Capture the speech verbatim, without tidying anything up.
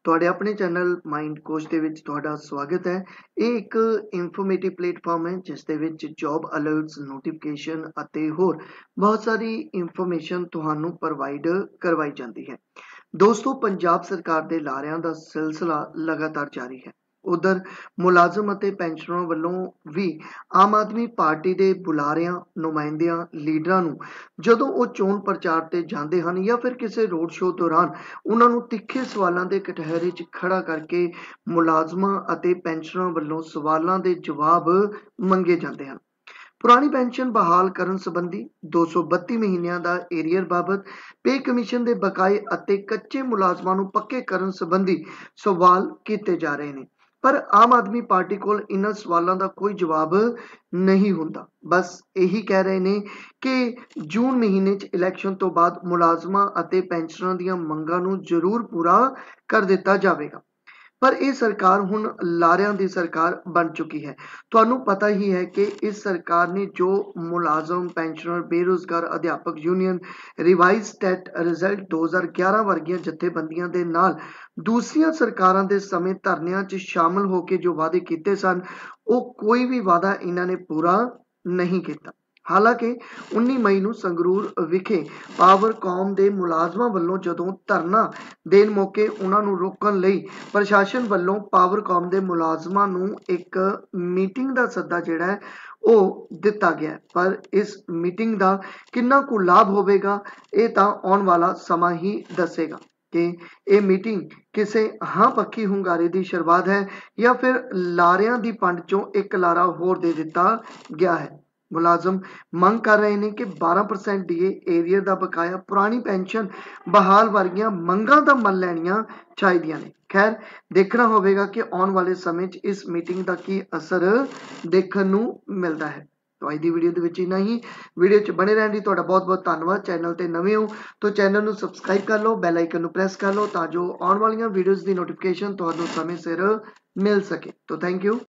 ਤੁਹਾਡੇ ਆਪਣੇ channel mind coach ਦੇ ਵਿੱਚ ਤੁਹਾਡਾ ਸਵਾਗਤ ਹੈ। ਇਹ ਇੱਕ ਇਨਫੋਰਮੇਟਿਵ ਪਲੇਟਫਾਰਮ ਹੈ ਜਿਸ ਦੇ ਵਿੱਚ ਜੌਬ ਅਲਰਟਸ, ਨੋਟੀਫਿਕੇਸ਼ਨ ਅਤੇ ਹੋਰ ਬਹੁਤ ਸਾਰੀ ਇਨਫੋਰਮੇਸ਼ਨ ਤੁਹਾਨੂੰ ਪ੍ਰੋਵਾਈਡ ਕਰਵਾਈ ਜਾਂਦੀ ਹੈ। ਦੋਸਤੋ, ਪੰਜਾਬ ਸਰਕਾਰ ਦੇ ਲਾਰਿਆਂ ਦਾ ਸਿਲਸਿਲਾ ਲਗਾਤਾਰ ਜਾਰੀ ਹੈ। ਉਧਰ ਮੁਲਾਜ਼ਮ ਅਤੇ ਪੈਨਸ਼ਨਰਾਂ ਵੱਲੋਂ ਵੀ ਆਮ ਆਦਮੀ ਪਾਰਟੀ ਦੇ ਬੁਲਾਰਿਆਂ, ਨੁਮਾਇੰਦਿਆਂ, ਲੀਡਰਾਂ ਨੂੰ ਜਦੋਂ ਉਹ ਚੋਣ ਪ੍ਰਚਾਰ ਤੇ ਜਾਂਦੇ ਹਨ ਜਾਂ ਫਿਰ ਕਿਸੇ ਰੋਡ ਸ਼ੋਅ ਦੌਰਾਨ ਉਹਨਾਂ ਨੂੰ ਤਿੱਖੇ ਸਵਾਲਾਂ ਦੇ ਕਟਹਿਰੇ 'ਚ ਖੜਾ ਕਰਕੇ ਮੁਲਾਜ਼ਮਾਂ ਅਤੇ ਪੈਨਸ਼ਨਰਾਂ ਵੱਲੋਂ ਸਵਾਲਾਂ ਦੇ ਜਵਾਬ ਮੰਗੇ ਜਾਂਦੇ ਹਨ। ਪੁਰਾਣੀ ਪੈਨਸ਼ਨ ਬਹਾਲ ਕਰਨ ਸੰਬੰਧੀ, ਦੋ ਸੌ ਬੱਤੀ ਮਹੀਨਿਆਂ ਦਾ ਏਰੀਅਰ ਬਾਬਤ, ਪੇ ਕਮਿਸ਼ਨ ਦੇ ਬਕਾਏ ਅਤੇ ਕੱਚੇ ਮੁਲਾਜ਼ਮਾਂ ਨੂੰ ਪੱਕੇ ਕਰਨ ਸੰਬੰਧੀ ਸਵਾਲ ਕੀਤੇ ਜਾ ਰਹੇ ਨੇ। ਪਰ ਆਮ ਆਦਮੀ ਪਾਰਟੀ ਕੋਲ ਇਹਨਾਂ ਸਵਾਲਾਂ ਦਾ ਕੋਈ ਜਵਾਬ ਨਹੀਂ ਹੁੰਦਾ। ਬਸ ਇਹੀ ਕਹਿ ਰਹੇ ਨੇ ਕਿ ਜੂਨ ਮਹੀਨੇ 'ਚ ਇਲੈਕਸ਼ਨ ਤੋਂ ਬਾਅਦ ਮੁਲਾਜ਼ਮਾਂ ਅਤੇ ਪੈਨਸ਼ਨਰਾਂ ਦੀਆਂ ਮੰਗਾਂ ਨੂੰ ਜ਼ਰੂਰ ਪੂਰਾ ਕਰ ਦਿੱਤਾ ਜਾਵੇਗਾ। ਪਰ ਇਹ ਸਰਕਾਰ ਹੁਣ ਲਾਰਿਆਂ ਦੀ ਸਰਕਾਰ ਬਣ ਚੁੱਕੀ ਹੈ। ਤੁਹਾਨੂੰ ਪਤਾ ਹੀ ਹੈ ਕਿ ਇਸ ਸਰਕਾਰ ਨੇ ਜੋ ਮੁਲਾਜ਼ਮ, ਪੈਨਸ਼ਨਰ, ਬੇਰੁਜ਼ਗਾਰ ਅਧਿਆਪਕ ਯੂਨੀਅਨ, ਰਿਵਾਈਜ਼ ਟੈਟ ਰਿਜ਼ਲਟ ਦੋ ਹਜ਼ਾਰ ਗਿਆਰਾਂ ਵਰਗੀਆਂ ਜਥੇਬੰਦੀਆਂ ਦੇ ਨਾਲ ਦੂਸਰੀਆਂ ਸਰਕਾਰਾਂ ਦੇ ਸਮੇਂ ਧਰਨਿਆਂ 'ਚ ਸ਼ਾਮਲ ਹੋ ਕੇ ਜੋ ਵਾਅਦੇ ਕੀਤੇ ਸਨ, ਉਹ ਕੋਈ ਵੀ ਵਾਅਦਾ ਇਹਨਾਂ ਨੇ ਪੂਰਾ ਨਹੀਂ ਕੀਤਾ। ਹਾਲਾਂਕਿ ਉੱਨੀ ਮਈ ਨੂੰ ਸੰਗਰੂਰ ਵਿਖੇ ਪਾਵਰਕੌਮ ਦੇ ਮੁਲਾਜ਼ਮਾਂ ਵੱਲੋਂ ਜਦੋਂ ਧਰਨਾ ਦੇਣ ਮੌਕੇ ਉਹਨਾਂ ਨੂੰ ਰੋਕਣ ਲਈ ਪ੍ਰਸ਼ਾਸਨ ਵੱਲੋਂ ਪਾਵਰਕੌਮ ਦੇ ਮੁਲਾਜ਼ਮਾਂ ਨੂੰ ਇੱਕ ਮੀਟਿੰਗ ਦਾ ਸੱਦਾ ਜਿਹੜਾ ਹੈ ਉਹ ਦਿੱਤਾ ਗਿਆ। ਪਰ ਇਸ ਮੀਟਿੰਗ ਦਾ ਕਿੰਨਾ ਕੁ ਲਾਭ ਹੋਵੇਗਾ, ਇਹ ਤਾਂ ਆਉਣ ਵਾਲਾ ਸਮਾਂ ਹੀ ਦੱਸੇਗਾ ਕਿ ਇਹ ਮੀਟਿੰਗ ਕਿਸੇ ਹਾਂ ਪੱਖੀ ਹੁੰਗਾਰੇ ਦੀ ਸ਼ੁਰੂਆਤ ਹੈ ਜਾਂ ਫਿਰ ਲਾਰਿਆਂ ਦੀ ਪੰਡ 'ਚੋਂ ਇੱਕ ਲਾਰਾ ਹੋਰ ਦੇ ਦਿੱਤਾ ਗਿਆ ਹੈ। ਮੁਲਾਜ਼ਮ ਮੰਗ ਕਰ ਰਹੇ ਨੇ ਕਿ ਬਾਰਾਂ ਪਰਸੈਂਟ ਡੀਏ, ਏਰੀਅਰ ਦਾ ਬਕਾਇਆ, ਪੁਰਾਣੀ ਪੈਨਸ਼ਨ ਬਹਾਲ ਵਰਗੀਆਂ ਮੰਗਾਂ ਦਾ ਮੰਨ ਲੈਣੀਆਂ ਚਾਹੀਦੀਆਂ ਨੇ। ਖੈਰ, ਦੇਖਣਾ ਹੋਵੇਗਾ ਕਿ ਆਉਣ ਵਾਲੇ ਸਮੇਂ 'ਚ ਇਸ ਮੀਟਿੰਗ ਦਾ ਕੀ ਅਸਰ ਦੇਖਣ ਨੂੰ ਮਿਲਦਾ ਹੈ। ਤਾਂ ਅੱਜ ਦੀ ਵੀਡੀਓ ਦੇ ਵਿੱਚ ਇੰਨਾ ਹੀ। ਵੀਡੀਓ 'ਚ ਬਣੇ ਰਹਿਣ ਲਈ ਤੁਹਾਡਾ ਬਹੁਤ ਬਹੁਤ ਧੰਨਵਾਦ। ਚੈਨਲ ਤੇ ਨਵੇਂ ਹੋ ਤਾਂ ਚੈਨਲ ਨੂੰ ਸਬਸਕ੍ਰਾਈਬ ਕਰ ਲਓ, ਬੈਲ ਆਈਕਨ ਨੂੰ ਪ੍ਰੈਸ ਕਰ ਲਓ ਤਾਂ ਜੋ ਆਉਣ ਵਾਲੀਆਂ ਵੀਡੀਓਜ਼ ਦੀ ਨੋਟੀਫਿਕੇਸ਼ਨ ਤੁਹਾਨੂੰ ਸਮੇਂ ਸਿਰ ਮਿਲ ਸਕੇ। ਤਾਂ ਥੈਂਕ ਯੂ।